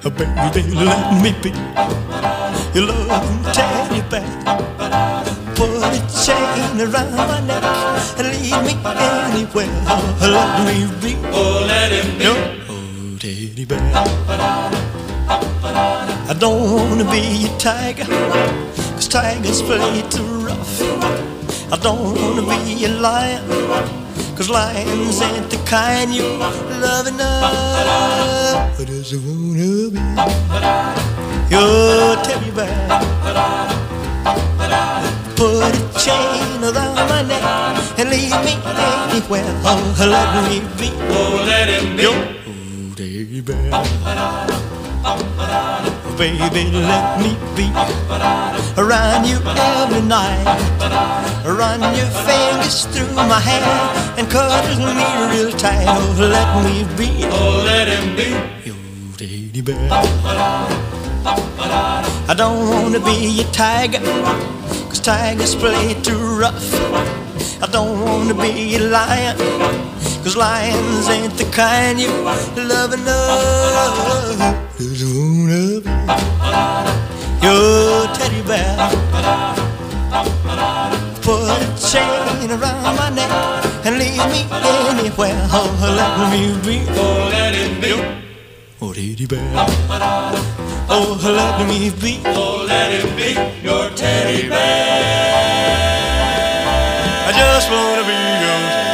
Baby, let me be your loving teddy bear. Put a chain around my neck and lead me anywhere. Let me be, Oh, let him be your old teddy bear. I don't wanna be a tiger, 'cause tigers play too rough. I don't wanna be a lion, 'cause lions ain't the kind you love enough. I just wanna be your teddy bear. Put a chain around my neck and lead me anywhere. Oh, let me be, Oh, let him be your old teddy bear. Baby, let me be around you every night. Run your fingers through my hair and cuddle me real tight. Oh, let me be, Oh, let him be your teddy bear. I don't wanna be a tiger, 'cause tigers play too rough. I don't wanna be a lion, 'cause lions ain't the kind you love enough. Just wanna be your teddy bear. Put a chain around my neck and lead me anywhere. Oh, let me be, Oh, let him be oh, teddy bear. Oh, let me be, Oh, let him be your teddy bear. I just wanna be yours.